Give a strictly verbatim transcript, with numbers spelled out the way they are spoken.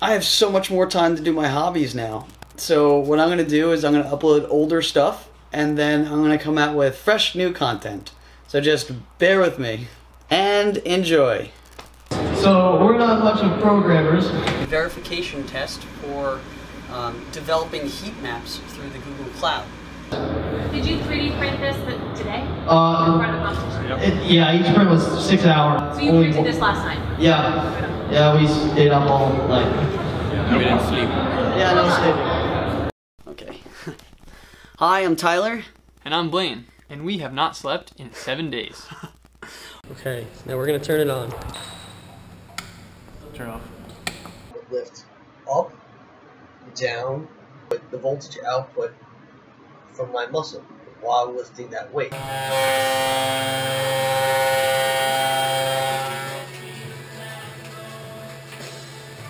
I have so much more time to do my hobbies now. So what I'm going to do is I'm going to upload older stuff, and then I'm going to come out with fresh new content. So just bear with me and enjoy. So we're not a bunch of programmers. Verification test for um, developing heat maps through the Google Cloud. Did you three D print this today? Uh, it, yeah, each print was six hours. So you Only printed this last night? Yeah. Yeah, we stayed up all night. Yeah, we didn't sleep. Yeah, no sleep. Okay. Hi, I'm Tyler. And I'm Blaine, and we have not slept in seven days. Okay, now we're gonna turn it on. Turn off. Lift up, down, with the voltage output from my muscle while lifting that weight.